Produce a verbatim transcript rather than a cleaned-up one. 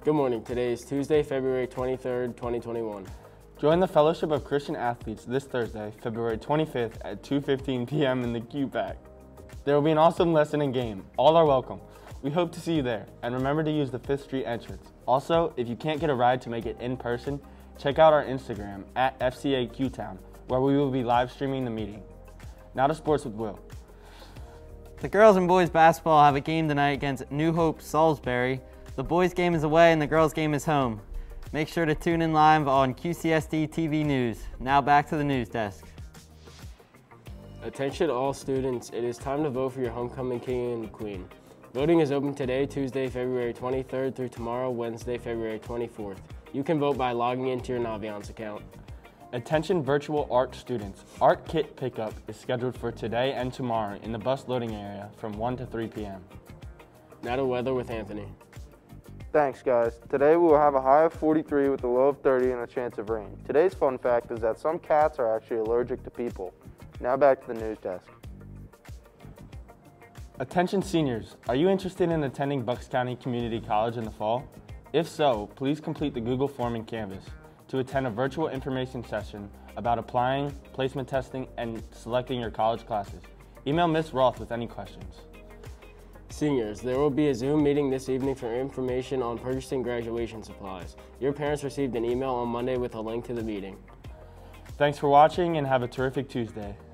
Good morning. Today is Tuesday, February twenty-third, twenty twenty-one. Join the Fellowship of Christian Athletes this Thursday, February twenty-fifth at two fifteen p m in the Q-Pack. There will be an awesome lesson and game. All are welcome. We hope to see you there, and remember to use the fifth Street entrance. Also, if you can't get a ride to make it in person, check out our Instagram at F C A Q Town, where we will be live streaming the meeting. Now to sports with Will. The girls and boys basketball have a game tonight against New Hope Salisbury. The boys game is away and the girls game is home. Make sure to tune in live on Q C S D T V News. Now back to the news desk. Attention all students, it is time to vote for your homecoming king and queen. Voting is open today, Tuesday, February twenty-third through tomorrow, Wednesday, February twenty-fourth. You can vote by logging into your Naviance account. Attention virtual art students. Art kit pickup is scheduled for today and tomorrow in the bus loading area from one to three p m Now to weather with Anthony. Thanks, guys. Today we will have a high of forty-three with a low of thirty and a chance of rain. Today's fun fact is that some cats are actually allergic to people. Now back to the news desk. Attention seniors, are you interested in attending Bucks County Community College in the fall? If so, please complete the Google form in Canvas to attend a virtual information session about applying, placement testing, and selecting your college classes. Email Miz Roth with any questions. Seniors, there will be a Zoom meeting this evening for information on purchasing graduation supplies. Your parents received an email on Monday with a link to the meeting. Thanks for watching and have a terrific Tuesday.